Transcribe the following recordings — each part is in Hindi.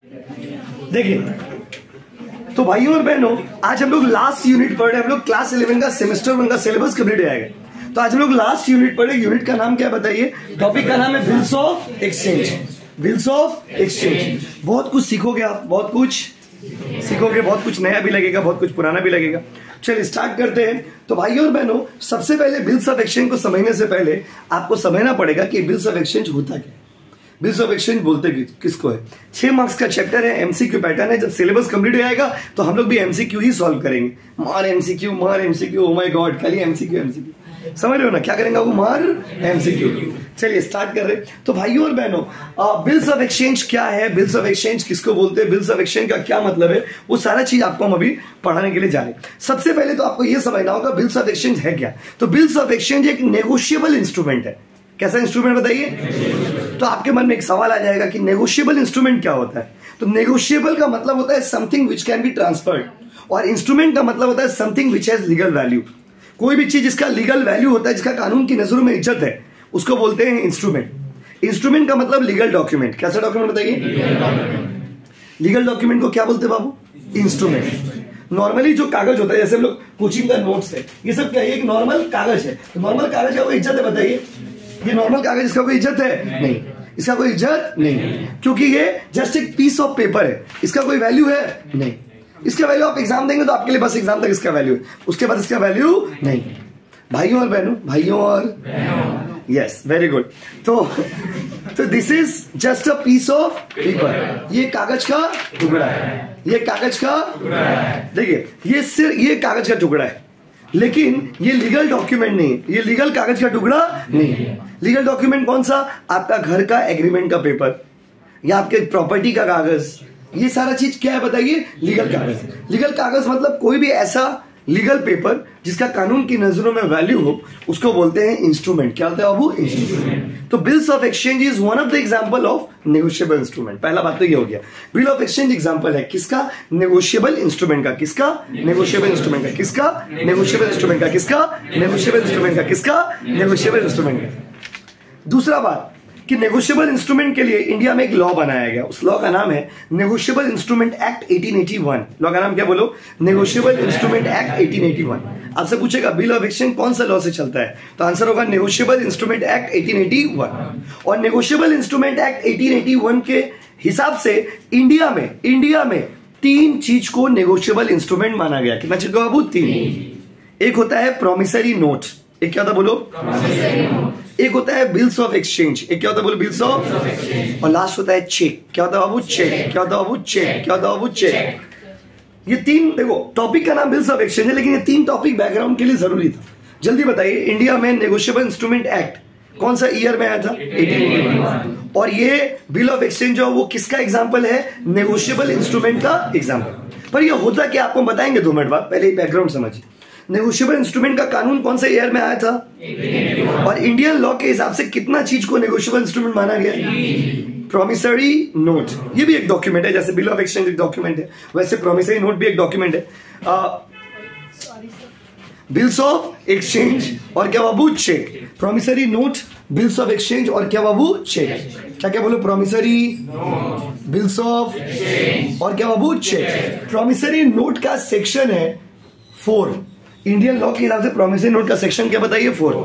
देखिए तो भाइयों और बहनों, आज हम लोग लास्ट यूनिट पढ़ रहे हैं। हम लोग क्लास 11 का सेमेस्टर 1 का सिलेबस कंप्लीट हो जाएगा। तो आज हम लोग लास्ट यूनिट पढ़े। यूनिट का नाम क्या बताइए? टॉपिक का नाम है bills of exchange. Bills of exchange. बहुत कुछ सीखोगे आप, बहुत कुछ सीखोगे, बहुत कुछ नया भी लगेगा, बहुत कुछ पुराना भी लगेगा। चलिए स्टार्ट करते हैं। तो भाइयों और बहनों, सबसे पहले बिल्स ऑफ एक्सचेंज को समझने से पहले आपको समझना पड़ेगा कि बिल्स ऑफ एक्सचेंज होता क्या है। बिल्स ऑफ एक्सचेंज बोलते किसको है? 6 मार्क्स का चैप्टर है, एमसीक्यू पैटर्न है। जब सिलेबस कंप्लीट हो जाएगा तो हम लोग भी एमसीक्यू ही सॉल्व करेंगे। मार एमसीक्यू, ओ माय गॉड, खाली एमसीक्यू। समझ रहे हो ना क्या करेंगे वो? मार एमसीक्यू। चलिए स्टार्ट कर रहे हैं। तो भाइयों और बहनों, बिल्स ऑफ एक्सचेंज क्या है, बिल्स ऑफ एक्सचेंज किसको बोलते हैं, बिल्स ऑफ एक्सचेंज का क्या मतलब है, वो सारा चीज आपको हम अभी पढ़ाने के लिए जा रहे हैं। सबसे पहले तो आपको यह समझना होगा बिल्स ऑफ एक्सचेंज है क्या। तो बिल्स ऑफ एक्सचेंज एक नेगोशिएबल इंस्ट्रूमेंट है। कैसा इंस्ट्रूमेंट बताइए? तो आपके मन में एक सवाल आ जाएगा कि नेगोशिएबल इंस्ट्रूमेंट क्या होता है। तो नेगोशिएबल का मतलब होता है something which can be transferred, और इंस्ट्रूमेंट का मतलब होता है something which has legal value. कोई भी चीज जिसका लीगल वैल्यू होता है, जिसका कानून की नजरों में इज्जत है, उसको बोलते हैं इंस्ट्रूमेंट। इंस्ट्रूमेंट का मतलब लीगल डॉक्यूमेंट। कैसा डॉक्यूमेंट बताइए? लीगल डॉक्यूमेंट को क्या बोलते हैं बाबू? इंस्ट्रूमेंट। नॉर्मली जो कागज होता है, जैसे हम लोग कोचिंग का नोट्स है, ये सब क्या है? एक नॉर्मल कागज है। तो नॉर्मल कागज का कोई इज्जत है बताइए? ये नॉर्मल कागज, इसका कोई इज्जत है? नहीं, इसका कोई इज्जत नहीं, क्योंकि ये जस्ट एक पीस ऑफ पेपर है। इसका कोई वैल्यू है? नहीं। इसका वैल्यू आप एग्जाम देंगे तो आपके लिए बस एग्जाम तक इसका वैल्यू है, उसके बाद इसका वैल्यू नहीं। भाइयों और बहनों, भाइयों और यस, वेरी गुड। तो this is just a piece of paper. ये कागज का टुकड़ा है, ये कागज का टुकड़ा है। देखिए ये सिर्फ ये कागज का टुकड़ा है, लेकिन ये लीगल डॉक्यूमेंट नहीं, ये लीगल कागज का टुकड़ा नहीं। लीगल डॉक्यूमेंट कौन सा? आपका घर का एग्रीमेंट का पेपर या आपके प्रॉपर्टी का कागज, ये सारा चीज क्या है बताइए? लीगल कागज। लीगल कागज मतलब कोई भी ऐसा लीगल पेपर जिसका कानून की नजरों में वैल्यू हो, उसको बोलते हैं इंस्ट्रूमेंट। क्या होता है बाबू? इंस्ट्रूमेंट। तो bills of exchange is one of the example of negotiable instrument. पहला बात तो ये हो गया। बिल ऑफ एक्सचेंज एग्जांपल है किसका? नेगोशिएबल इंस्ट्रूमेंट का। किसका? नेगोशिएबल इंस्ट्रूमेंट का। किसका? नेगोशिएबल इंस्ट्रूमेंट का। किसका? नेगोशिएबल इंस्ट्रूमेंट का। किसका? नेगोशिएबल इंस्ट्रूमेंट का। दूसरा बात कि नेगोशिएबल इंस्ट्रूमेंट के लिए इंडिया में एक लॉ बनाया गया। उस लॉ का नाम है नेगोशिएबल इंस्ट्रूमेंट एक्ट 1881। लॉ का नाम क्या बोलो? Negotiable instrument act 1881। आपसे पूछेगा बिल ऑफ एक्सचेंज कौन सा लॉ से चलता है, तो आंसर होगा नेगोशिएबल इंस्ट्रूमेंट एक्ट 1881। और नेगोशिएबल इंस्ट्रूमेंट एक्ट 1881 के हिसाब से इंडिया में 3 चीज को नेगोशिएबल इंस्ट्रूमेंट माना गया। कितना चीज बाबू? 3। एक होता है प्रोमिसरी नोट। एक क्या होता है बोलो? एक होता है बिल्स ऑफ एक्सचेंज। एक क्या होता है बोलो? Bills of exchange. और लास्ट होता है चेक। क्या होता है बाबू? चेक। क्या होता है बाबू? चेक। क्या होता है बाबू? चेक। ये 3, देखो टॉपिक का नाम बिल्स ऑफ एक्सचेंज है, लेकिन ये 3 टॉपिक बैकग्राउंड के लिए जरूरी था। जल्दी बताइए, इंडिया में नेगोशिएबल इंस्ट्रूमेंट एक्ट कौन सा ईयर में आया था? 1881। और ये बिल ऑफ एक्सचेंज जो वो किसका एग्जाम्पल है? नेगोशिएबल इंस्ट्रूमेंट का एग्जाम्पल। पर ये होता क्या आपको बताएंगे 2 मिनट बाद, पहले ही बैकग्राउंड समझिए। नेगोशिएबल इंस्ट्रूमेंट का कानून कौन से ईयर में आया था? 1881। और इंडियन लॉ के हिसाब से कितना चीज को नेगोशिएबल इंस्ट्रूमेंट माना गया? Promissory note. ये भी एक डॉक्यूमेंट है, जैसे बिल ऑफ एक्सचेंज एक डॉक्यूमेंट है, वैसे प्रोमिसरी नोट भी एक डॉक्यूमेंट है। बिल्स ऑफ एक्सचेंज और क्या बाबू? Cheque. Promissory note, bills of exchange और क्या बाबू? चेक। क्या क्या बोलो? Promissory note, bills of exchange और क्या बाबू? चेक। प्रोमिसरी नोट का सेक्शन है 4। इंडियन लॉ के हिसाब से प्रोमिसरी नोट का सेक्शन क्या बताइए? 4।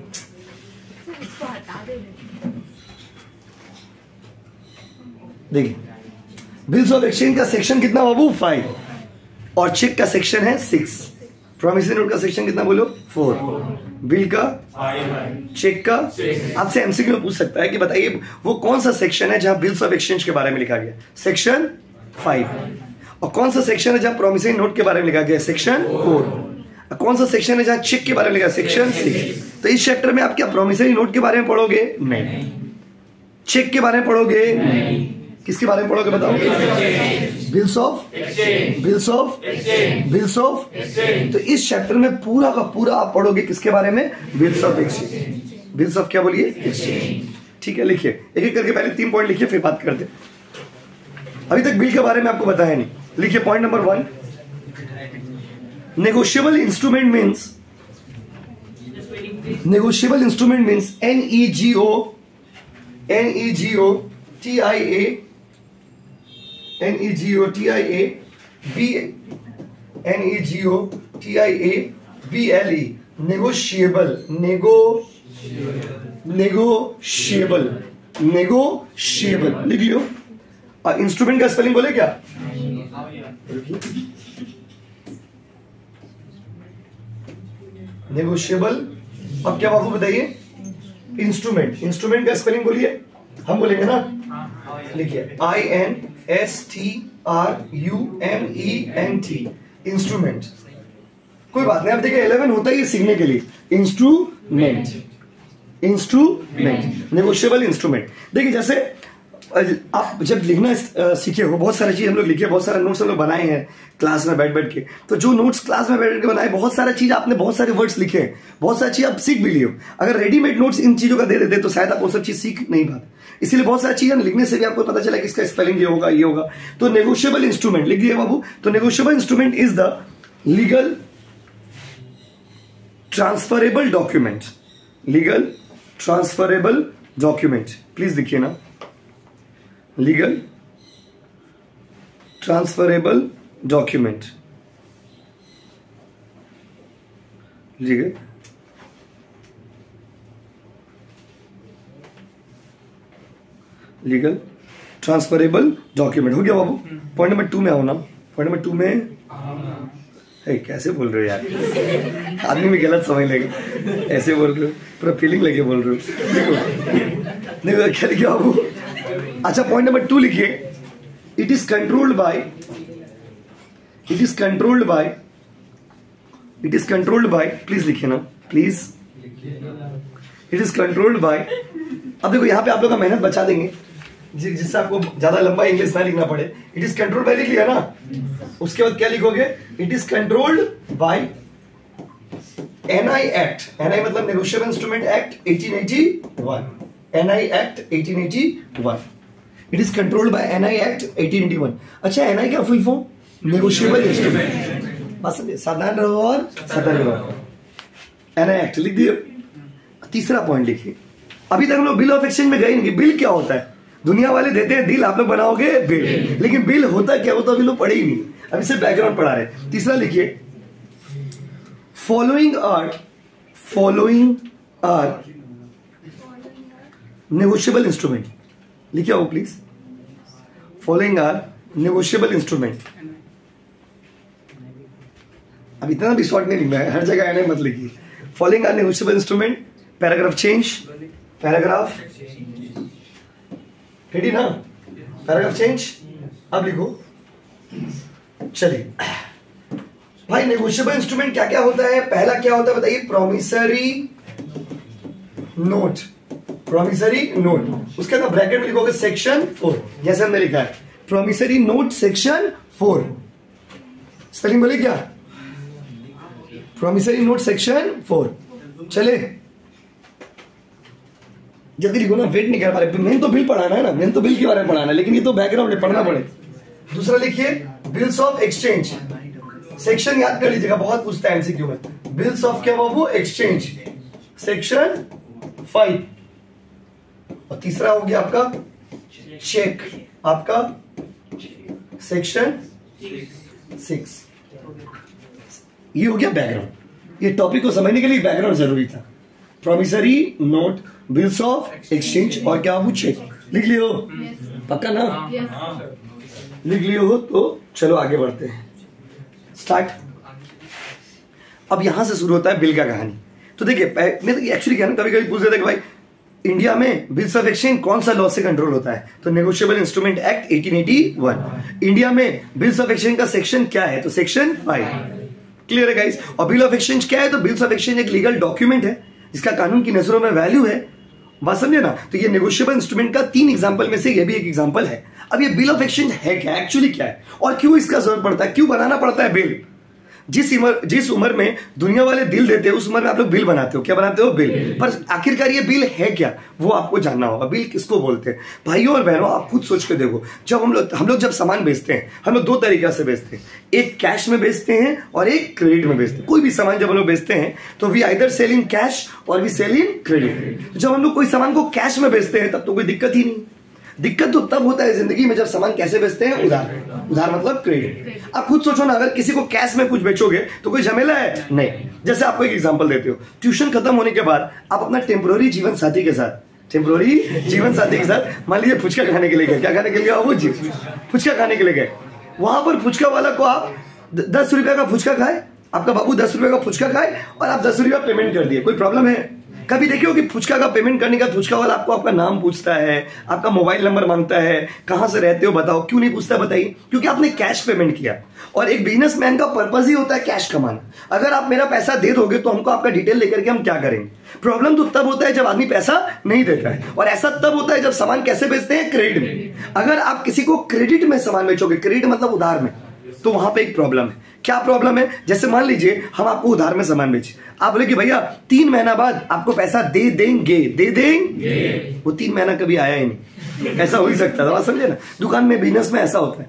देखिए बिल्स ऑफ एक्सचेंज का सेक्शन कितना बाबू? 5। और चेक का सेक्शन है 6। प्रोमिसरी नोट का सेक्शन कितना बोलो? 4। बिल का 5। चेक का 6। आपसे एमसीक्यू में पूछ सकता है कि बताइए वो कौन सा सेक्शन है जहां बिल्स ऑफ एक्सचेंज के बारे में लिखा गया? सेक्शन 5। और कौन सा सेक्शन है जहां प्रोमिसरी नोट के बारे में लिखा गया? सेक्शन 4। कौन सा सेक्शन है जहां चेक के बारे में लिखा? सेक्शन 6। तो इस चैप्टर में आप क्या प्रोमिसरी नोट के बारे में पढ़ोगे? नहीं। चेक के बारे में पढ़ोगे? नहीं। किसके बारे में पढ़ोगे बताओ? Bills of exchange. Bills of exchange. Bills of exchange. तो इस चैप्टर में पूरा का पूरा आप पढ़ोगे किसके बारे में? Bills of exchange. Bills of क्या बोलिए? एक्सचेंज। ठीक है, लिखिए एक एक करके, पहले 3 पॉइंट लिखिए फिर बात करते। अभी तक बिल के बारे में आपको बताया नहीं। लिखिए point number 1, negotiable instrument means NEGO TIA NEGOTIABLE, negotiable, negotiable लिख लियो। इंस्ट्रूमेंट का स्पेलिंग बोले क्या? नेगोशिएबल। अब क्या बाबू बताइए? इंस्ट्रूमेंट का स्पेलिंग बोलिए, हम बोलेंगे ना, लिखिए INSTRUMENT, इंस्ट्रूमेंट। कोई बात नहीं, अब देखिए 11 होता है ये सीखने के लिए। Instrument, negotiable instrument. देखिए जैसे आप जब लिखना सीखे हो, बहुत सारी चीज हम लोग लिखे, बहुत सारे नोट्स हम लोग बनाए हैं क्लास में बैठ के। तो जो नोट्स क्लास में बैठ के बनाए, बहुत सारा चीज आपने, बहुत सारे वर्ड्स लिखे, बहुत सारी चीज आप सीख भी लिए हो। अगर रेडीमेड नोट्स इन चीजों का दे देते तो शायद आप वो सब चीज सीख नहीं पाते। इसीलिए बहुत सारी चीजें लिखने से भी आपको पता चला कि इसका स्पेलिंग ये होगा। तो नेगोशिएबल इंस्ट्रूमेंट लिख दिए बाबू। तो negotiable instrument is the legal transferable document. Legal transferable document, please लिखिए ना, legal transferable document, legal transferable document. हो गया बाबू? पॉइंट नंबर 2 में आओ ना। पॉइंट नंबर 2 में कैसे बोल रहे हो यार, आदमी भी गलत समझ लेगा, ऐसे बोल रहे हो, पूरा फीलिंग लेके बोल रहे हो। देखो क्या लिखिए बाबू? अच्छा, पॉइंट नंबर 2 लिखिए, it is controlled by, please लिखिए ना, please. It is controlled by. अब देखो यहाँ पे आप लोग का मेहनत बचा देंगे, जिससे आपको ज्यादा लंबा इंग्लिश ना लिखना पड़े। इट इज कंट्रोल्ड बाय लिख लिया ना, उसके बाद क्या लिखोगे? It is controlled by NI act. NI मतलब negotiable instrument act 1881। NI act 1881। It is controlled by NI act 1881। अच्छा, NI क्या फुल फॉर्म? Negotiable instrument. बस सावधान रहो और सतर्क रहो। NI एक्ट लिख दिए। तीसरा पॉइंट लिखिए। अभी तक हम लोग बिल ऑफ एक्सचेंज में गए नहीं। बिल क्या होता है? दुनिया वाले देते हैं डील, आप लोग बनाओगे बिल, लेकिन बिल होता क्या होता अभी लोग पढ़े ही नहीं, अभी सिर्फ बैकग्राउंड पढ़ा रहे। तीसरा लिखिए, फॉलोइंग आर नेगोशिएबल इंस्ट्रूमेंट। लिखिए आओ please, following are negotiable instrument. अब इतना भी शॉर्ट नहीं लिखना है, हर जगह एनए मत लिखिए। Following are negotiable instrument, paragraph change, paragraph ready ना, पैराग्राफ चेंज। अब लिखो, चलिए भाई, नेगोशिएबल इंस्ट्रूमेंट क्या क्या होता है? पहला क्या होता है बताइए? Promissory note. प्रॉमिसरी नोट, उसके अंदर ब्रैकेट में लिखोगे सेक्शन 4, जैसे हमने लिखा है प्रॉमिसरी नोट सेक्शन 4। स्पेलिंग बोले क्या? Promissory note section 4। चले जल्दी लिखो ना, वेट नहीं कर पा रहे। मेन तो बिल पढ़ाना है ना, मेन तो बिल के बारे में पढ़ाना है, लेकिन ये तो बैकग्राउंड है, पढ़ना पड़े। दूसरा लिखिए, बिल्स ऑफ एक्सचेंज। सेक्शन याद कर लीजिएगा, बहुत पूछता है एमसीक्यू में। बिल्स ऑफ क्या बाबू? Exchange, section 5। और तीसरा हो गया आपका चेक, आपका सेक्शन 6। ये हो गया बैकग्राउंड। ये टॉपिक को समझने के लिए बैकग्राउंड जरूरी था। Promissory note, bills of exchange और क्या बाबू? चेक। लिख लियो? पक्का ना? लिख लियो हो तो चलो आगे बढ़ते हैं। स्टार्ट। अब यहां से शुरू होता है बिल का कहानी। तो देखिए, मैं तो एक्चुअली क्या ना, कभी कभी पूछ रहे थे कि भाई इंडिया में बिल्स ऑफ एक्सचेंज कौन सा लॉ से कंट्रोल होता है? तो नेगोशिएबल इंस्ट्रूमेंट एक्ट 1881। इंडिया में बिल्स ऑफ एक्सचेंज का सेक्शन क्या है? तो सेक्शन 5। क्लियर है गाइस? और बिल ऑफ एक्सचेंज क्या है? तो बिल्स ऑफ एक्सचेंज एक लीगल डॉक्यूमेंट है जिसका कानून की नजरों में वैल्यू है। बात समझे ना? तो ये नेगोशिएबल इंस्ट्रूमेंट का 3 एग्जांपल में से ये भी एक एग्जांपल है। अब ये बिल ऑफ एक्सचेंज है क्या, एक्चुअली क्या है, और क्यों इसका जरूरत पड़ता है, क्यों बनाना पड़ता है बिल? जिस उम्र में दुनिया वाले दिल देते हैं, उस उम्र में आप लोग बिल बनाते हो। क्या बनाते हो? बिल। पर आखिरकार ये बिल है क्या, वो आपको जानना होगा। बिल किसको बोलते हैं? भाइयों और बहनों, आप खुद सोच के देखो। जब हम लोग जब सामान बेचते हैं, हम लोग 2 तरीके से बेचते हैं। एक कैश में बेचते हैं और एक क्रेडिट में बेचते हैं। कोई भी सामान जब हम लोग बेचते हैं तो we either sell in cash or we sell in credit. जब हम लोग कोई सामान को कैश में बेचते हैं तब तो कोई दिक्कत ही नहीं। दिक्कत तो तब होता है जिंदगी में जब सामान कैसे बेचते हैं, उधार। उधार मतलब क्रेडिट। आप खुद सोचो ना, अगर किसी को कैश में कुछ बेचोगे तो कोई झमेला है? नहीं। जैसे आपको एक एग्जांपल देते हो, ट्यूशन खत्म होने के बाद आप अपना टेम्पोररी जीवन साथी के साथ मान लीजिए फुचका खाने के लिए गए। क्या खाने के लिए? वो जी फुचका खाने के लिए गए। वहां पर फुचका वाला को आप 10 रुपए का फुचका खाए, आपका बाबू 10 रुपए का फुचका खाए और आप 10 रुपया पेमेंट कर दिए, कोई प्रॉब्लम है? कभी देखियो कि फुचका का पेमेंट करने का फुचका वाला आपको आपका नाम पूछता है, आपका मोबाइल नंबर मांगता है, कहां से रहते हो बताओ? क्यों नहीं पूछता बताइए? क्योंकि आपने कैश पेमेंट किया। और एक बिजनेसमैन का पर्पस ही होता है कैश कमाना। अगर आप मेरा पैसा दे दोगे तो हमको आपका डिटेल लेकर के हम क्या करेंगे? प्रॉब्लम तो तब होता है जब आदमी पैसा नहीं देता है, और ऐसा तब होता है जब सामान कैसे बेचते हैं? क्रेडिट में। अगर आप किसी को क्रेडिट में सामान बेचोगे, क्रेडिट मतलब उधार में, तो वहां पे एक प्रॉब्लम है। क्या प्रॉब्लम है? जैसे मान लीजिए हम आपको उधार में सामान बेचे, आप बोले कि भैया 3 महीना बाद आपको पैसा दे देंगे। वो 3 महीना कभी आया ही नहीं। ऐसा हो ही सकता था, समझे ना? दुकान में, बिजनेस में ऐसा होता है,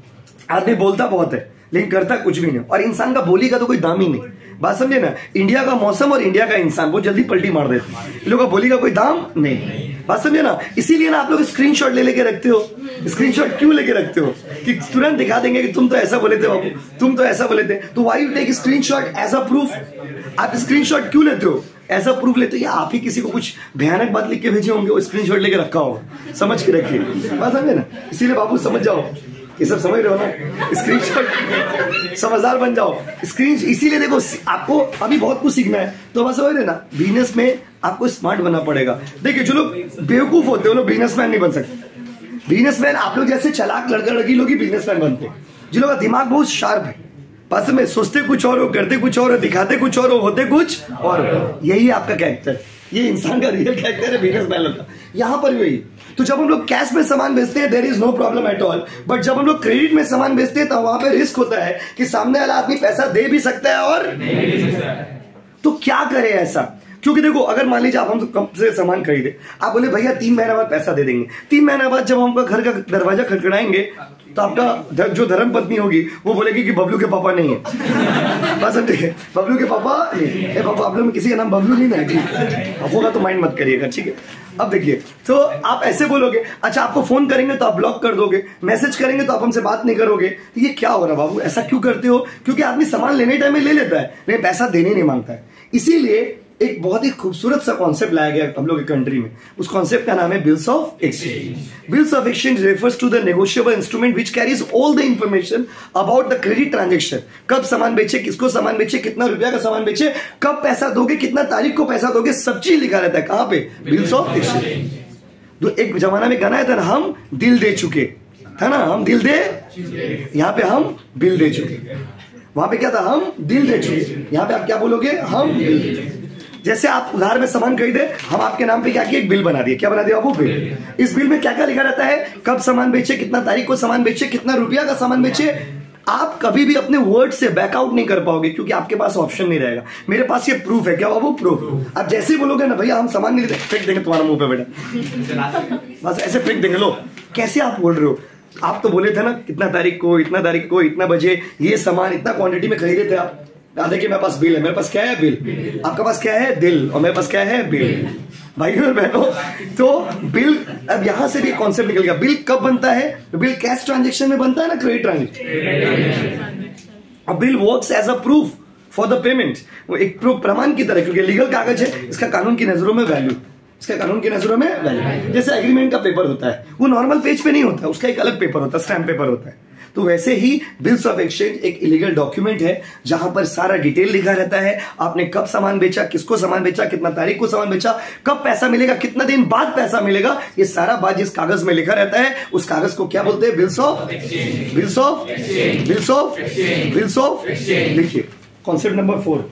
आदमी बोलता बहुत है लेकिन करता कुछ भी नहीं, और इंसान का बोली का तो कोई दाम ही नहीं। बात समझे ना? इंडिया का मौसम और इंडिया का इंसान बहुत जल्दी पलटी मार देते हैं। इन लोगों का बोली का कोई दाम नहीं। बात समझे ना? इसीलिए ना आप लोग स्क्रीनशॉट ले लेके रखते हो। स्क्रीनशॉट क्यों लेके रखते हो? कि तुरंत दिखा देंगे कि तुम तो ऐसा बोले थे बाबू, तुम तो ऐसा बोले थे। तो why you take screenshot as a proof? आप स्क्रीनशॉट क्यों लेते हो? ऐसा प्रूफ लेते हो या आप ही किसी को कुछ भयानक बात लिख के भेजे होंगे, वो स्क्रीनशॉट लेके रखा होगा, समझ के रखिए। बात समझे ना? इसीलिए बाबू समझ जाओ, ये सब समझ रहे हो ना? स्क्रीनशॉट, समझदार बन जाओ। स्क्रीन इसीलिए देखो, आपको अभी बहुत कुछ सीखना है, तो बस समझ रहे ना, बिजनेस में आपको स्मार्ट बनना पड़ेगा। देखिए जो लोग बेवकूफ होते हैं वो लोग बिजनेसमैन नहीं बन सकते। बिजनेसमैन आप लोग जैसे चालाक लड़का लड़की लोग ही बिजनेसमैन बनते हैं, जिन लोगों का दिमाग बहुत शार्प है। पास में सोचते कुछ और हो, करते कुछ और हो, दिखाते कुछ और हो, होते कुछ और हो। यही आपका कैरेक्टर, ये इंसान का रियल कैरेक्टर है बिजनेसमैन का। यहां पर भी तो जब हम लोग कैश में सामान बेचते हैं there is no problem at all, but जब हम लोग क्रेडिट में सामान बेचते हैं तो वहां पे रिस्क होता है कि सामने वाला आदमी पैसा दे भी सकता है और नहीं भी सकता है। तो क्या करे ऐसा? क्योंकि देखो, अगर मान लीजिए आप हमसे सामान खरीदे, आप बोले भैया 3 महीना बाद पैसा दे देंगे। 3 महीना बाद जब हम घर का दरवाजा खटखटाएंगे तो आपका जो धर्म पत्नी होगी वो बोलेगी कि बबलू के पापा नहीं है। बस ठीक है, बबलू के पापा नहीं। पापा आप लोग में किसी का नाम बबलू नहीं ना? ठीक होगा तो माइंड मत करिएगा, ठीक है? अब देखिए, तो आप ऐसे बोलोगे, अच्छा आपको फोन करेंगे तो आप ब्लॉक कर दोगे, मैसेज करेंगे तो आप हमसे बात नहीं करोगे। तो ये क्या हो रहा बाबू? ऐसा क्यों करते हो? क्योंकि आदमी सामान लेने टाइम में ले लेता है लेकिन पैसा देने नहीं मांगता है। इसीलिए एक बहुत ही खूबसूरत सा कॉन्सेप्ट लाया गया हम लोग की कंट्री में। उस कॉन्सेप्ट का नाम है bills of exchange. Bills of exchange refers to the negotiable instrument which carries all the information about the credit transaction. कब सामान बेचे, किसको सामान बेचे, कितना रुपया का सामान बेचे, कब पैसा दोगे, कितना तारीख को पैसा दोगे, सब चीज लिखा रहता है। कहां पे? Bills of exchange. तो एक जमाना में गाना था ना, हम दिल दे चुके, था ना, हम दिल दे, यहां पे हम बिल दे चुके। वहां पे क्या था? हम दिल दे चुके। यहां पे आप क्या बोलोगे? हम बिल दे चुके। जैसे आप उधार में सामान खरीदे, हम आपके नाम पे क्या किया? एक बिल बना दिया। क्या बना दिया बाबू? बिल। इस बिल में क्या क्या लिखा रहता है? कब सामान बेचे, कितना तारीख को सामान बेचे, कितना रुपया का सामान बेचे। आप कभी भी अपने वर्ड से बैकआउट नहीं कर पाओगे क्योंकि आपके पास ऑप्शन नहीं रहेगा। मेरे पास ये प्रूफ है। क्या बाबू? प्रूफ। आप जैसे ही बोलोगे ना भैया हम सामान नहीं देते, फेंक देंगे तुम्हारा मुंह पे बेटा, बस ऐसे फेंक देंगे। लो कैसे आप बोल रहे हो? आप तो बोले थे ना इतना तारीख को, इतना तारीख को, इतना बजे ये सामान इतना क्वांटिटी में खरीदे थे आप। देखिए मेरे पास बिल है, मेरे पास क्या है? बिल। आपके पास क्या है? दिल। और मेरे पास क्या है? बिल। भाई और बहनों, तो बिल, अब यहां से भी कॉन्सेप्ट निकल गया। बिल कब बनता है? बिल कैश ट्रांजेक्शन में बनता है ना, क्रेडिट ट्रांजेक्शन। अब bill works as a proof for the payment, वो एक प्रूफ, प्रमाण की तरह, क्योंकि लीगल कागज है, इसका कानून की नजरों में वैल्यू, इसका कानून की नजरों में वैल्यू। जैसे एग्रीमेंट का पेपर होता है, वो नॉर्मल पेज पे नहीं होता, उसका एक अलग पेपर होता है, स्टैम्प पेपर होता है। तो वैसे ही बिल्स ऑफ एक्सचेंज एक इलीगल डॉक्यूमेंट है जहां पर सारा डिटेल लिखा रहता है। आपने कब सामान बेचा, किसको सामान बेचा, कितना तारीख को सामान बेचा, कब पैसा मिलेगा, कितना दिन बाद पैसा मिलेगा, ये सारा बात जिस कागज में लिखा रहता है उस कागज को क्या बोलते हैं? Bills of exchange. Bills of bills of bills of लिखिए। कॉन्सेप्ट नंबर 4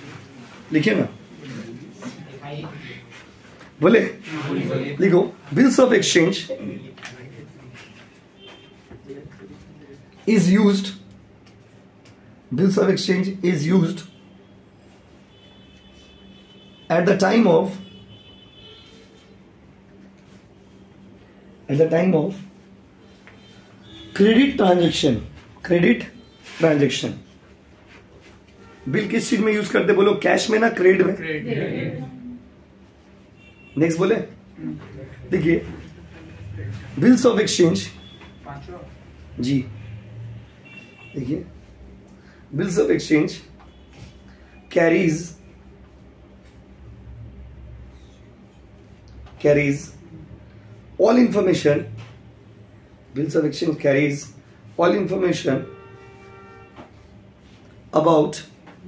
लिखिए ना, बोले लिखो। Bills of exchange is used, bills of exchange is used at the time of credit transaction। Bill किस चीज में यूज करते बोलो? कैश में ना क्रेडिट में? नेक्स्ट बोले, देखिए बिल्स ऑफ एक्सचेंज जी, देखिए bills of exchange carries all information. Bills of exchange carries all information about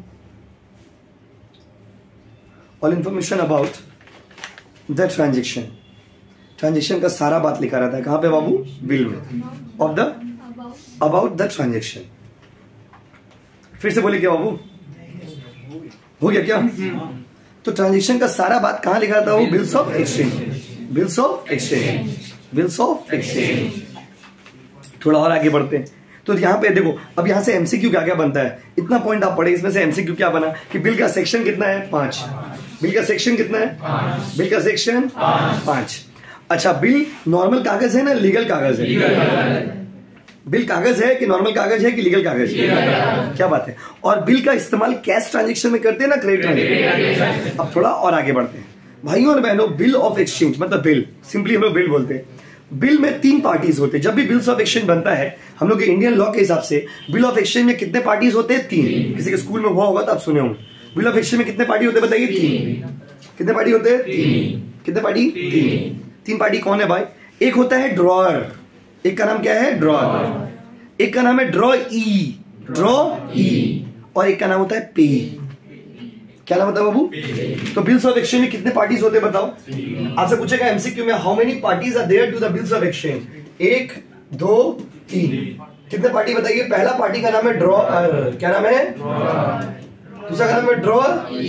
the transaction. Transaction का सारा बात लिखा रहता है कहां पे बाबू? बिल में. Of the about the transaction. फिर से बोले क्या बाबू? हो गया क्या? तो ट्रांजेक्शन का सारा बात कहां लिखा रहता है? वो bills of exchange. Bills of exchange. Bills of exchange. थोड़ा और आगे बढ़ते हैं. तो यहाँ पे देखो, अब यहाँ से एमसीक्यू क्या क्या बनता है, इतना पॉइंट आप पढ़े, इसमें से एमसीक्यू क्या बना कि बिल का सेक्शन कितना है? 5. बिल का सेक्शन कितना है? 5. बिल का सेक्शन 5. अच्छा, बिल नॉर्मल कागज है ना लीगल कागज है? बिल कागज है कि नॉर्मल कागज है कि लीगल कागज है? क्या बात है. और बिल का इस्तेमाल कैश ट्रांजेक्शन में करते हैं ना क्रेडिट ट्रांजेक्शन. अब थोड़ा और आगे बढ़ते हैं भाइयों और बहनों. बिल ऑफ एक्सचेंज मतलब बिल, सिंपली हम लोग बिल बोलते हैं. बिल में 3 पार्टीज होते हैं. जब भी बिल्स ऑफ एक्सचेंज बनता है हम लोग के इंडियन लॉ के हिसाब से बिल ऑफ एक्सचेंज में कितने पार्टीज होते हैं? 3. किसी के स्कूल में हुआ होगा तो आप सुने होंगे. बिल ऑफ एक्सचेंज में कितने पार्टी होते हैं बताइए? 3. कितने पार्टी होते हैं? 3. कितने पार्टी? 3 पार्टी कौन है भाई? एक होता है ड्रॉअर. एक का नाम क्या है? ड्रॉअर. एक का नाम है ड्रॉ ई. और एक का नाम होता है पे. क्या नाम होता है बाबू? तो बिल्स ऑफ एक्सचेंज में कितने पार्टीज होते हैं बताओ? आपसे पूछेगा एमसीक्यू में, how many parties are there to the bills of exchange? 1 2 3. कितने पार्टी बताइए? पहला पार्टी का नाम है ड्रॉअर. क्या नाम है? दूसरा का नाम है ड्रॉ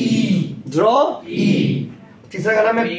ई. तीसरा का नाम है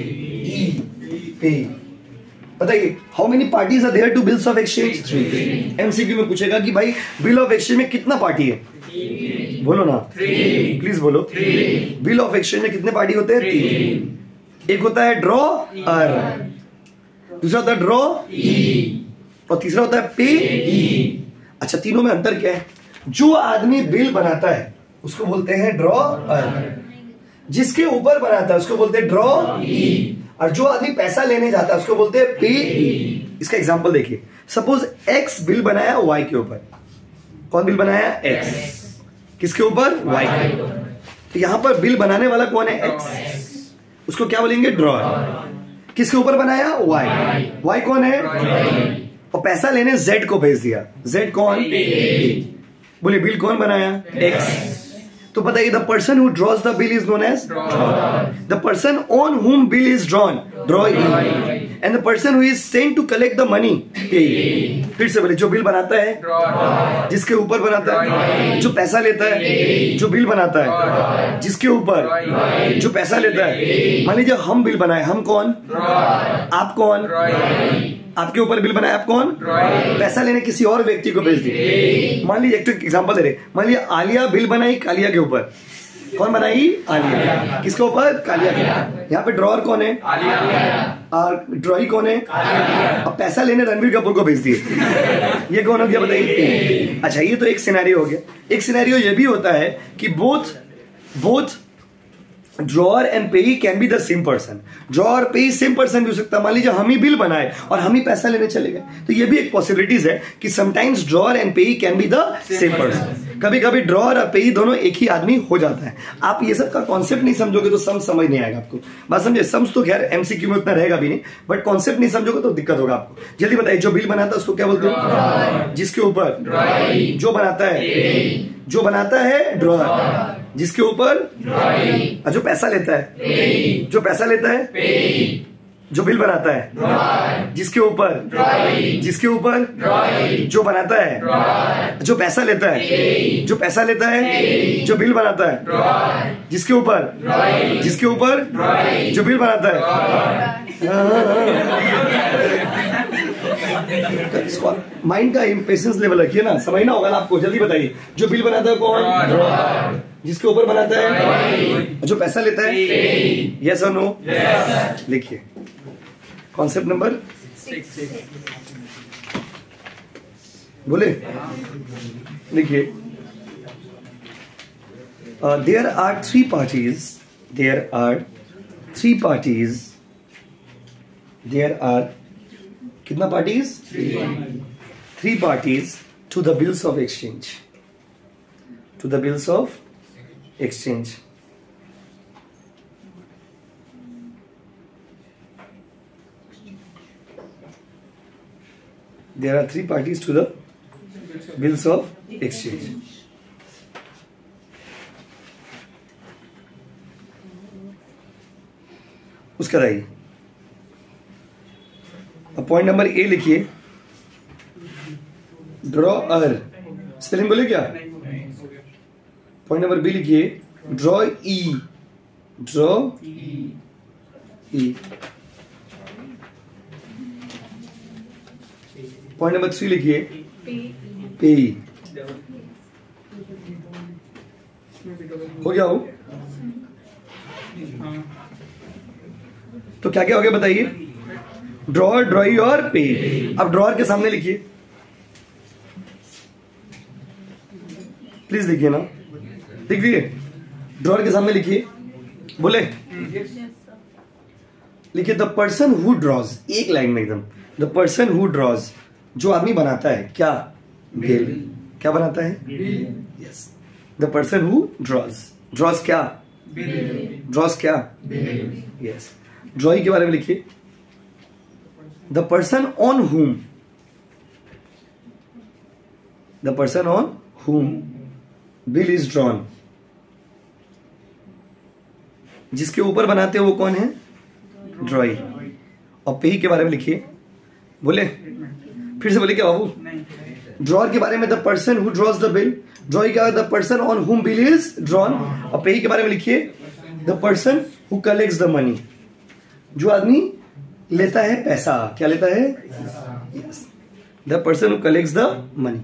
पे. बताइए how many parties are there to bills of exchange? 3. MCQ में पूछेगा कि भाई बिल ऑफ एक्सचेंज में कितना पार्टी है? बोलो ना, 3. प्लीज बोलो. 3. बिल ऑफ एक्सचेंज में कितने पार्टी होते हैं? 3. एक होता है ड्रॉअर, दूसरा होता है ड्रॉ ई और तीसरा होता है पे ई. अच्छा, तीनों में अंतर क्या है? जो आदमी बिल बनाता है उसको बोलते हैं ड्रॉअर. जिसके ऊपर बनाता है उसको बोलते हैं ड्रॉ ई. और जो आदमी पैसा लेने जाता है उसको बोलते हैं पे ई. इसका एग्जांपल देखिए. सपोज एक्स बिल बनाया वाई के ऊपर. कौन बिल बनाया? एक्स. किसके ऊपर? वाई के ऊपर. तो यहां पर बिल बनाने वाला कौन है? एक्स. उसको क्या बोलेंगे? ड्रॉअर. किसके ऊपर बनाया? वाई. वाई कौन है? और पैसा लेने जेड को भेज दिया. जेड कौन? बोले बिल कौन बनाया? एक्स. तो बताइए, the person who draws the bill is known as the person on whom bill is drawn, drawee. And the person who is sent to collect the money, payee. फिर से बोले, जो बिल बनाता है जिसके ऊपर बनाता है, जो पैसा लेता है जो बिल बनाता है जिसके ऊपर जो पैसा लेता है. मान लीजिए हम बिल बनाए. हम कौन? आप कौन? आपके ऊपर बिल बनाया. आप कौन? पैसा लेने किसी और व्यक्ति को भेज दिए. मान लीजिए एक एग्जांपल दे रहे. मान लीजिए आलिया बिल बनाई कालिया के ऊपर. कौन बनाई? आलिया. किसके ऊपर? कालिया के. यहाँ पे ड्रॉअर कौन है? और ड्रॉई कौन है? अब पैसा लेने रणबीर कपूर को भेज दिए. ये कौन हो गया बताइए? अच्छा, ये तो एक सिनेरियो हो गया. एक सिनेरियो ये भी होता है कि both drawer and payee can be the same person. Drawer payee same person भी हो सकता है. मान लीजिए हम ही बिल बनाए और हम ही पैसा लेने चले गए, तो ये भी एक पॉसिबिलिटीज है कि sometimes drawer and payee can be the same person. कभी कभी ड्रॉअर और पेई दोनों एक ही आदमी हो जाता है. आप ये सब का कॉन्सेप्ट नहीं समझोगे तो समझ नहीं आएगा आपको. बात समझे? सम्स तो खैर एमसीक्यू में उतना रहेगा भी नहीं, बट कॉन्सेप्ट नहीं समझोगे तो दिक्कत होगा आपको. जल्दी बताइए, जो बिल बनाता है उसको क्या बोलते हैं? जिसके ऊपर जो बनाता है ड्रॉअर. जिसके ऊपर जो पैसा लेता है जो बिल बनाता है जिसके ऊपर जो बनाता है जो पैसा लेता है जो बिल बनाता है जिसके ऊपर जो बिल बनाता है. माइंड का इम्पेशंस लेवल रखिए ना, समझना होगा ना आपको. जल्दी बताइए, जो बिल बनाता है कौन? जिसके ऊपर बनाता है जो पैसा लेता है. यस और नो? लिखिए कॉन्सेप्ट नंबर 6. बोले, लिखिए. There are 3 parties. कितना parties? 3 parties to the bills of exchange. To the bills of exchange. There are 3 parties to the bills of exchange. उसका रही अब पॉइंट नंबर ए लिखिए, ड्रॉअर, स्पेलिंग बोले क्या? पॉइंट नंबर बी लिखिए, drawee, drawee. Point number 3 लिखिए, पे। हो गया हो? तो क्या क्या हो गया बताइए? ड्रॉअर, ड्रॉई और पे। अब ड्रॉअर के सामने लिखिए, प्लीज लिखिए ना, लिख दिए? ड्रॉअर के सामने लिखिए, बोले लिखिए, द पर्सन हु ड्रॉज, एक लाइन में एकदम, द पर्सन हु ड्रॉज, जो आदमी बनाता है क्या? बिल। क्या बनाता है? Yes, the person who draws, draws क्या? ड्रॉज क्या? यस। ड्रॉई के बारे में लिखिए, the person on whom, the person on whom bill is drawn, जिसके ऊपर बनाते हो वो कौन है? ड्रॉई। और पे के बारे में लिखिए, बोले फिर से बोले क्या बाबू? ड्रॉअर के बारे में the person who draws the bill, drawee का the person on whom bill is drawn. और पे के बारे में लिखिए, the person who collects the money, जो आदमी लेता है पैसा। क्या लेता है? Yes, the person who collects the money.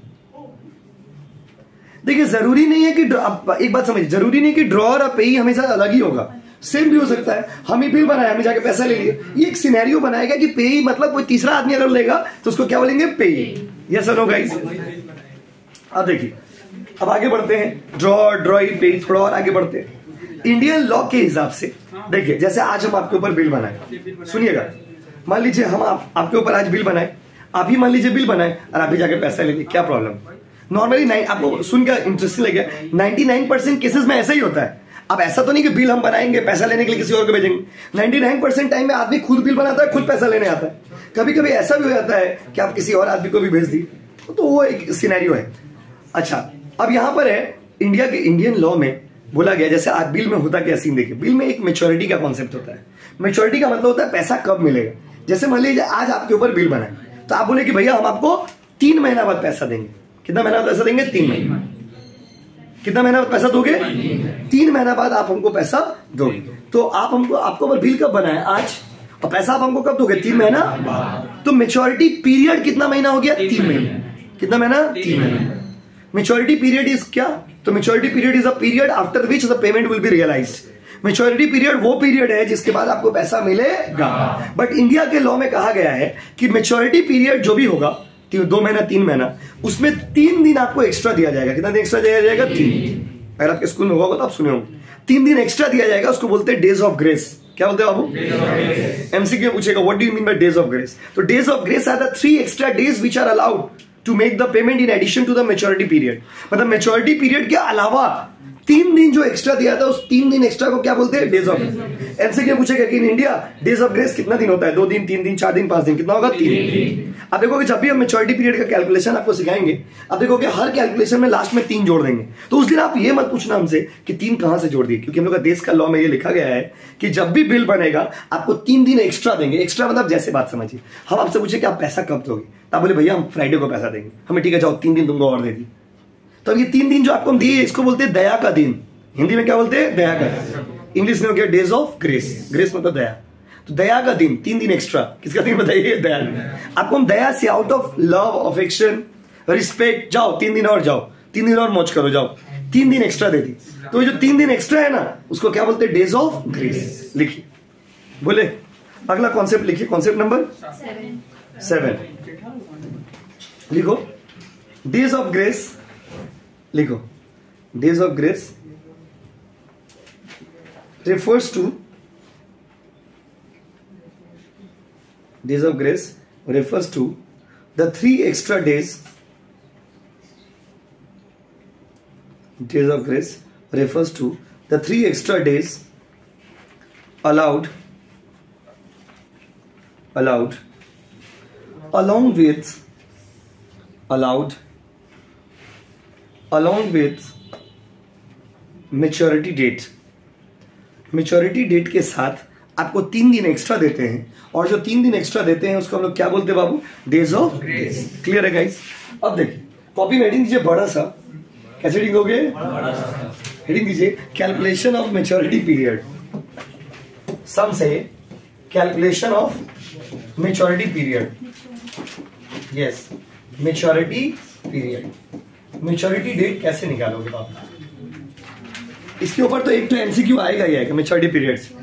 देखिए जरूरी नहीं है कि एक बात समझिए, जरूरी नहीं कि ड्रॉअर और पेई हमेशा अलग ही होगा, सेम भी हो सकता है। हम ही बिल बनाया, हमने जाके पैसा ले लिया, ये एक सिनेरियो बनाएगा कि पेई मतलब कोई तीसरा आदमी अगर लेगा तो उसको क्या बोलेंगे? पेई। यस और नो गाइस? अब देखिए, अब आगे बढ़ते हैं, ड्रॉअर, ड्रॉई, पेई, थोड़ा और आगे बढ़ते हैं। इंडियन लॉ के हिसाब से देखिए, जैसे आज हम आपके ऊपर बिल बनाए, सुनिएगा, मान लीजिए हम आपके ऊपर आज बिल बनाए, आप ही मान लीजिए बिल बनाए और आप ही जाके पैसा ले लिए, क्या प्रॉब्लम? नॉर्मली आपको सुनकर इंटरेस्टिंग लगे, 99% केसेस में ऐसा ही होता है। अब ऐसा तो नहीं कि बिल हम बनाएंगे, पैसा लेने के लिए किसी और को भेजेंगे। 99% टाइम में आदमी खुद बिल बनाता है, खुद पैसा लेने आता है। कभी कभी ऐसा भी हो जाता है कि आप किसी और आदमी को भी भेज दिए, तो वो एक सिनेरियो है। अच्छा, अब यहां पर है इंडिया के इंडियन लॉ में बोला गया, जैसे आज बिल में होता क्या सीन देखिए, बिल में एक मैच्योरिटी का कॉन्सेप्ट होता है। मैच्योरिटी का मतलब होता है पैसा कब मिलेगा। जैसे मान लीजिए आज आपके ऊपर बिल बनाए, तो आप बोले कि भैया हम आपको 3 महीना बाद पैसा देंगे। कितना महीना बाद पैसा देंगे? 3 महीना। कितना महीना बाद पैसा दोगे? 3 महीना बाद आप हमको पैसा दोगे। तो आप हमको, आपको ऊपर बिल कब बनाए? आज। और पैसा आप हमको कब दोगे? 3 महीना बाद। तो मैच्योरिटी पीरियड कितना महीना हो गया? 3 महीना। कितना महीना? 3 महीना। मैच्योरिटी पीरियड इज क्या? तो maturity period is a period after which the payment will be realised. Maturity period वो पीरियड है जिसके बाद आपको पैसा मिलेगा। बट इंडिया के लॉ में कहा गया है कि मैच्योरिटी पीरियड जो भी होगा, 2 महीना 3 महीना, उसमें 3 दिन आपको एक्स्ट्रा दिया जाएगा। कितना दिन एक्स्ट्रा दिया जाएगा? 3। अगर आपके स्कूल में होगा तो आप सुने होंगे, 3 दिन एक्स्ट्रा दिया जाएगा। उसको बोलते हैं डेज ऑफ ग्रेस। क्या बोलते हैं बाबू? एमसीक्यू पूछेगा, what do you mean by days of grace? तो days of grace are the 3 extra days which are allowed to make the payment in addition to the maturity period. मतलब मैच्योरिटी पीरियड के अलावा 3 दिन जो एक्स्ट्रा दिया था, उस 3 दिन एक्स्ट्रा को क्या बोलते हैं? Days of grace. एमसीक्यू पूछेगा कि in India days of grace कितना दिन होता है? 2 दिन, 3 दिन, 4 दिन, 5 दिन, कितना होगा? 3। अब देखोगे जब भी हम मैच्योरिटी पीरियड का कैलकुलेशन आपको सिखाएंगे, अब देखोगे हर कैलकुलेशन में लास्ट में 3 जोड़ देंगे। तो उस दिन आप ये मत पूछना हमसे कि 3 कहां से जोड़ दिए, क्योंकि हम लोग का देश का लॉ में ये लिखा गया है कि जब भी बिल बनेगा आपको 3 दिन एक्स्ट्रा देंगे। एक्स्ट्रा मतलब जैसे बात समझिए, हम आपसे पूछे कि आप पैसा कब दोगे, तो आप बोले भैया हम फ्राइडे को पैसा देंगे। हमें ठीक है, जाओ 3 दिन तुमको और दे दी। तो ये 3 दिन जो आपको हम दिए, इसको बोलते हैं दया का दिन। हिंदी में क्या बोलते हैं? दया का। इंग्लिश में हो गया डेज ऑफ ग्रेस। ग्रेस मतलब दया। तो दया का दिन, 3 दिन एक्स्ट्रा। किसका दिन बताइए? दया। आपको हम दया से, out of love, affection, respect, जाओ 3 दिन और, जाओ 3 दिन और मौज करो, जाओ 3 दिन एक्स्ट्रा दे दी। तो जो 3 दिन एक्स्ट्रा है ना, उसको क्या बोलते हैं? Days of grace. लिखिए, बोले अगला कॉन्सेप्ट लिखिए, कॉन्सेप्ट नंबर 7 लिखो। डेज ऑफ ग्रेस लिखो। Days of grace refers to refers to the 3 extra days of grace refers to the 3 extra days allowed along with maturity date के साथ आपको 3 दिन एक्स्ट्रा देते हैं, और जो 3 दिन एक्स्ट्रा देते हैं उसको हम लोग क्या बोलते हैं बाबू? Days of grace. क्लियर है गाइस? अब देखिए कॉपी में हेडिंग दीजिए बड़ा सा, कैसे हेडिंग दोगे? हेडिंग दीजिए कैलकुलेशन ऑफ मेच्योरिटी पीरियड। सम से calculation of maturity period. Yes, maturity period, maturity date कैसे निकालोगे आप? इसके ऊपर तो एक तो एमसीक्यू आएगा ही आएगा मेच्योरिटी पीरियड से।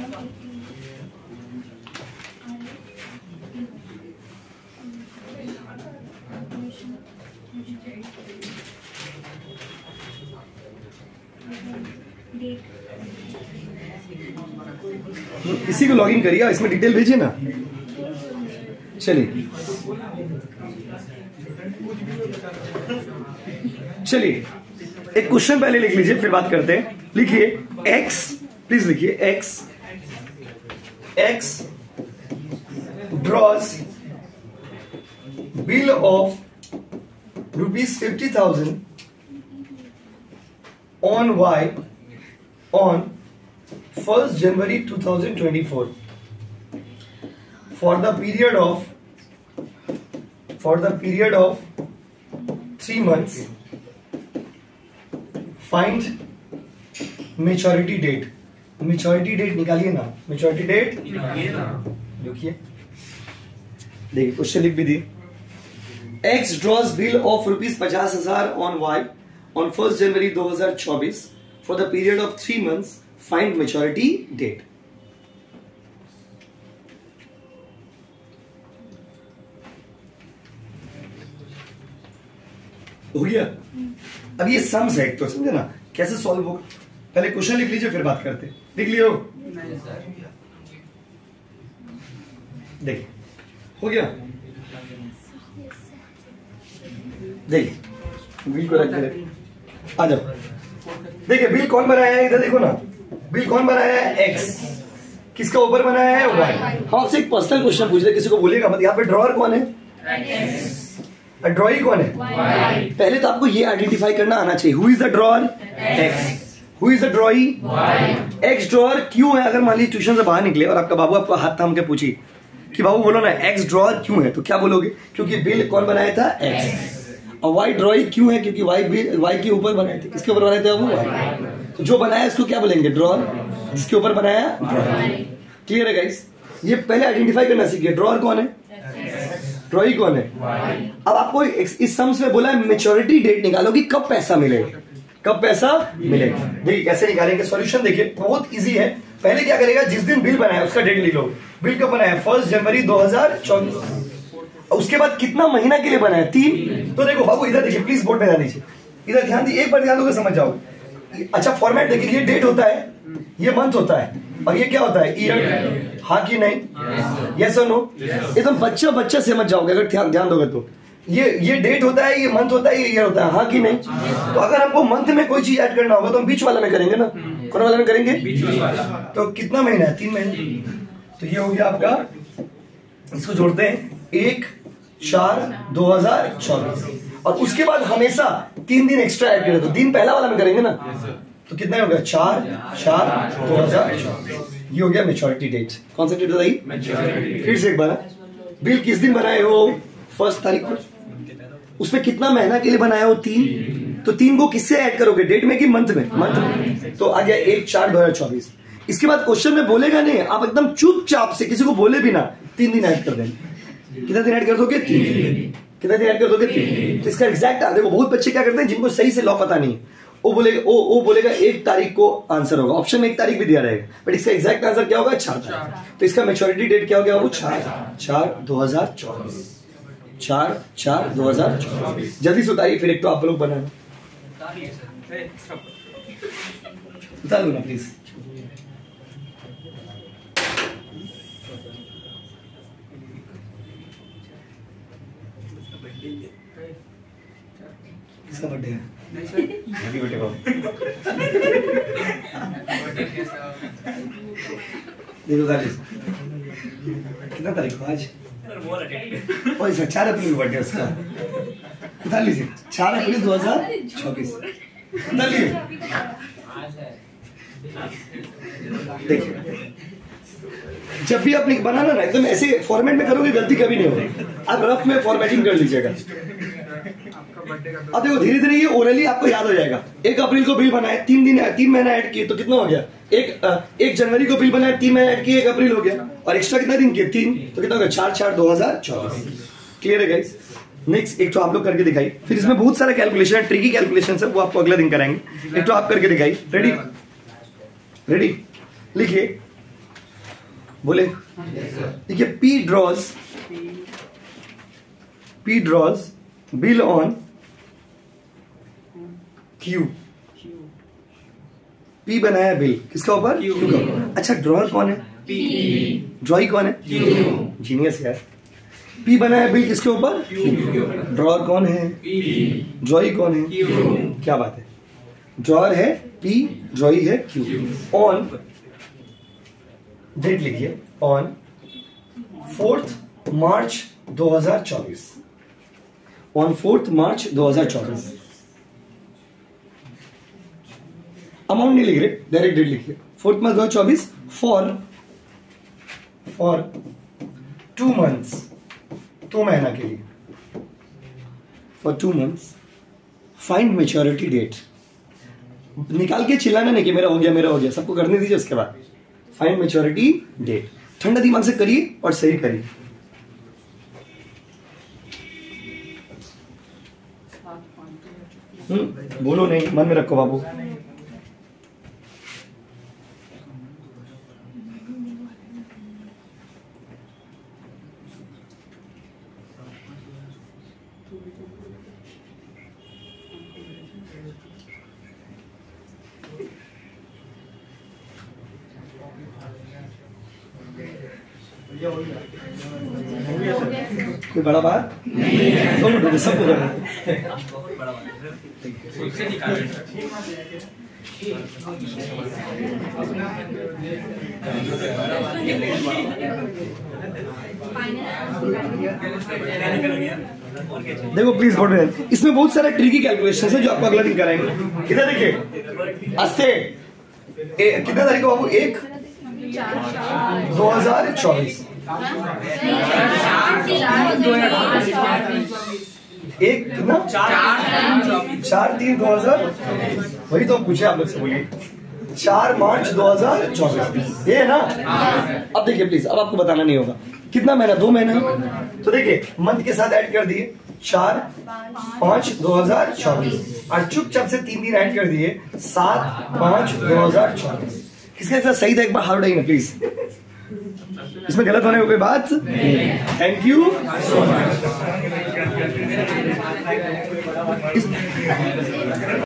इसी को लॉगिन करिए, इसमें डिटेल भेजिए ना। चलिए एक क्वेश्चन पहले लिख लीजिए, फिर बात करते हैं। लिखिए x, प्लीज लिखिए x draws bill of ₹50,000 on Y on 1st January 2024 for the period of 3 months. Find maturity date. Maturity date निकालिए ना, maturity date लिखिए। देखिए क्वेश्चन लिख भी दी। X draws bill of ₹50,000 on Y on 1st January 2024 for the period of 3 months. Find maturity date. हो गया? अब ये सम्स है तो समझे ना कैसे सॉल्व होगा। पहले क्वेश्चन लिख लीजिए फिर बात करते। लिख लियो? देखिए हो गया। देखिए बिल को रख दे, आ जाओ। देखिए बिल कौन बनाया है? इधर देखो ना, बिल कौन बनाया है? एक्स। किसका ऊपर बनाया है? वाई। हम आपसे एक पर्सनल क्वेश्चन पूछ रहे, किसी को बोलिएगा मत। यहाँ पे ड्रॉअर कौन है? ड्रॉई कौन है? पहले तो आपको ये आइडेंटिफाई करना आना चाहिए। Who is the drawer? X. Who is the drawee? X drawer क्यों है? अगर मान लीजिए ट्यूशन से बाहर निकले और आपका बाबू आपको हाथ थाम के पूछी कि बाबू बोलो ना एक्स ड्रॉअर क्यों है, तो क्या बोलोगे? क्योंकि बिल कौन बनाया था? एक्स। और वाई ड्रॉई क्यों है? क्योंकि वाई के ऊपर बनाए थे। किसके ऊपर बनाए थे? वो वाई। तो जो बनाया इसको क्या बोलेंगे? ड्रॉअर। जिसके ऊपर बनाया ड्रॉअर। क्लियर है गाइस? ये पहले आइडेंटिफाई करना सीखिए। ड्रॉअर कौन है? ड्रॉई कौन है? अब आपको इस सम्स में बोला है मेच्योरिटी डेट निकालो कि कब पैसा मिलेगा, कब पैसा मिलेगा। देखिए कैसे निकालेंगे सॉल्यूशन। देखिए बहुत इजी है। पहले क्या करेगा? जिस दिन बिल बनाया उसका डेट लिख लो। बिल कब बनाया? 1 जनवरी 2024। उसके बाद कितना महीना के लिए बनाया? 3। तो देखो बाबू इधर देखिए, प्लीज बोर्ड पे ध्यान दीजिए। इधर ध्यान दीजिए, एक बार ध्यान दोगे समझ जाओगे। अच्छा फॉर्मेट देखिए, ये डेट होता है, ये मंथ होता है, और ये क्या होता है? ईयर। हाँ कि नहीं? यस और नो? एकदम बच्चा समझ जाओगे अगर ध्यान दोगे तो। ये डेट होता है, ये मंथ होता है, ये ईयर होता है। हाँ कि नहीं? तो अगर हमको मंथ में कोई चीज ऐड करना होगा तो हम बीच वाला में करेंगे ना। कौन वाला में करेंगे? तो कितना महीना है? 3 महीने। तो ये हो गया आपका, इसको जोड़ते हैं 1/4/2024, और उसके बाद हमेशा 3 दिन एक्स्ट्रा ऐड करें तो दिन पहला वाला में करेंगे ना। तो कितना हो गया? 4/4/2024। ये हो गया मेच्योरिटी डेट। कौन सा डेट बताइए? फिर से एक बार, बिल किस दिन बनाए हो? 1 तारीख को। उसमें कितना महीना के लिए बनाया हो? 3। तो 3 को किससे ऐड करोगे? डेट में कि मंथ में? मंथ में। तो आ गया 1/4/2024। इसके बाद क्वेश्चन में बोलेगा नहीं, आप एकदम चुपचाप से किसी को बोले बिना 3 दिन ऐड कर देंगे। कितना दिन ऐड कर दोगे? 3। कितना दिन ऐड कर दोगे? 3। तो इसका एग्जैक्ट देखो, बहुत बच्चे क्या करते हैं जिनको सही से लॉ पता नहीं, वो बोलेगा 1 तारीख को आंसर होगा। ऑप्शन में 1 तारीख भी दिया रहेगा, बट इसका एग्जैक्ट आंसर क्या होगा? 4 तारीख। तो इसका मैच्योरिटी डेट क्या हो गया? वो 4/4/2024। 4/4/2024। जल्दी से उतारिए, फिर एक तो आप लोग बनाना। उतार दो ना प्लीज। किसका बर्थडे है? हैप्पी बर्थडे बाबू। देखो गाइस, कितना तारीख को आज? ओए सर 4 अप्रैल को बर्थडे उसका। उठा लीजिए 4 अप्रैल 2024। उठा लीजिए। देखिए जब भी आप बनाना ना एकदम ऐसे फॉर्मेट में करोगे गलती कभी नहीं होगी। आप रफ में फॉर्मेटिंग कर लीजिएगा। अब देखो धीरे धीरे ये ओरली आपको याद हो जाएगा। 1 अप्रैल को बिल बनाए, 3 महीना ऐड किए तो कितना हो गया? 1 जनवरी को बिल बनाए, 3 महीना ऐड किए, 1 अप्रैल हो गया। और एक्स्ट्रा कितना दिन किए? 3, तो कितना हो गया? 4/4/2024। क्लियर है गाइस? नेक्स्ट एक तो आप लोग करके दिखाई, फिर इसमें बहुत सारा कैलकुलेशन है, ट्रिकी कैलकुलेशन है, वो आपको अगला दिन कराएंगे। एक तो आप करके दिखाई। रेडी? रेडी? लिखिए, बोले देखिए, P draws bill on Q। P बनाया बिल किसका ऊपर? Q का। अच्छा ड्रॉअर कौन है? P। ड्रॉई कौन है? Q। जीनियस यार। P बनाया बिल किसके ऊपर? Q। ड्रॉअर कौन है? P। ड्रॉई कौन है? Q। क्या बात है? ड्रॉअर है P, ड्रॉई है Q। ऑन डेट लिखिए, on 4 March 2024। On 4 March 2024। Amount नहीं लिख रहे, डायरेक्ट डेट लिखिए। 4 मार्च 2024 फॉर 2 मंथ्स, 2 महीना के लिए, for 2 months. Find maturity date. निकाल के चिल्लाना नहीं कि मेरा हो गया मेरा हो गया, सबको करने दीजिए। उसके बाद फाइंड मैच्योरिटी डेट। ठंडा दिमाग से करिए और सही करिए। बोलो नहीं, मन में रखो बाबू। कोई बड़ा बात नहीं, सबको करना है। देखो प्लीज बोल रहे हैं, इसमें बहुत सारे ट्रिकी कैलकुलेशन है जो आपको अगला दिन कराएंगे। इधर देखिए, अस्ते कितना तारीख को बाबू? 1 2024। 1 कितना? 4/3/2000। वही तो पूछे आप लोग से, बोलिए 4 मार्च 2024 ये है ना? अब देखिए प्लीज, अब आपको बताना नहीं होगा कितना महीना, 2 महीना। तो देखिए मंथ के साथ ऐड कर दिए 4/5/2024 और चुपचाप से 3 दिन ऐड कर दिए 7/5/2024। किसके साथ सही था एक बार हाथ उठाइए ना प्लीज। इसमें गलत होने की कोई बात नहीं। Thank you so much.